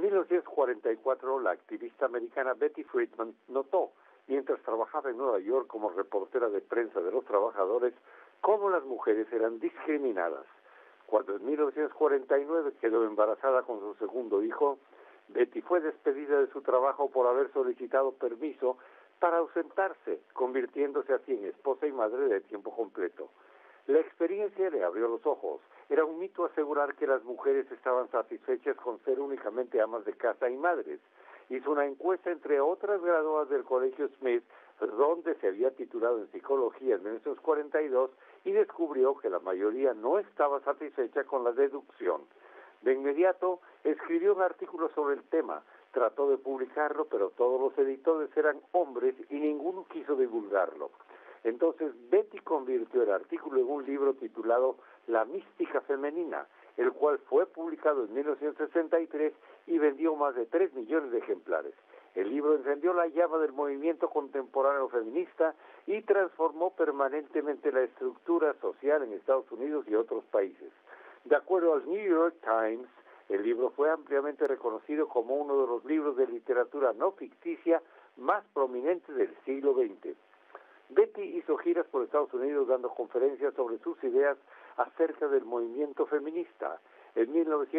1944, la activista americana Betty Friedman notó, mientras trabajaba en Nueva York como reportera de prensa de los trabajadores, cómo las mujeres eran discriminadas. Cuando en 1949 quedó embarazada con su segundo hijo, Betty fue despedida de su trabajo por haber solicitado permiso para ausentarse, convirtiéndose así en esposa y madre de tiempo completo. La experiencia le abrió los ojos. Era un mito asegurar que las mujeres estaban satisfechas con ser únicamente amas de casa y madres. Hizo una encuesta entre otras graduadas del Colegio Smith, donde se había titulado en psicología en 1942, y descubrió que la mayoría no estaba satisfecha con la deducción. De inmediato, escribió un artículo sobre el tema. Trató de publicarlo, pero todos los editores eran hombres y ninguno quiso divulgarlo. Entonces, Betty convirtió el artículo en un libro titulado La mística femenina, el cual fue publicado en 1963 y vendió más de 3 millones de ejemplares. El libro encendió la llama del movimiento contemporáneo feminista y transformó permanentemente la estructura social en Estados Unidos y otros países. De acuerdo al New York Times, el libro fue ampliamente reconocido como uno de los libros de literatura no ficticia más prominentes del siglo XX. Betty hizo giras por Estados Unidos dando conferencias sobre sus ideas acerca del movimiento feminista. En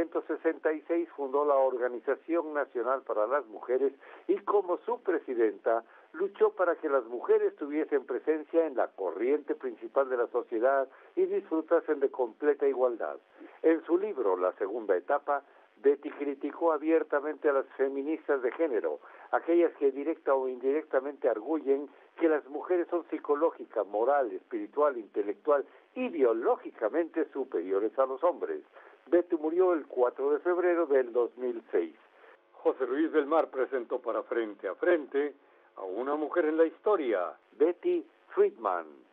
1966 fundó la Organización Nacional para las Mujeres y como su presidenta luchó para que las mujeres tuviesen presencia en la corriente principal de la sociedad y disfrutasen de completa igualdad. En su libro, La Segunda Etapa, Betty criticó abiertamente a las feministas de género, aquellas que directa o indirectamente arguyen que las mujeres son psicológica, moral, espiritual, intelectual y biológicamente superiores a los hombres. Betty murió el 4 de febrero del 2006. José Luis del Mar presentó para Frente a Frente a una mujer en la historia, Betty Friedman.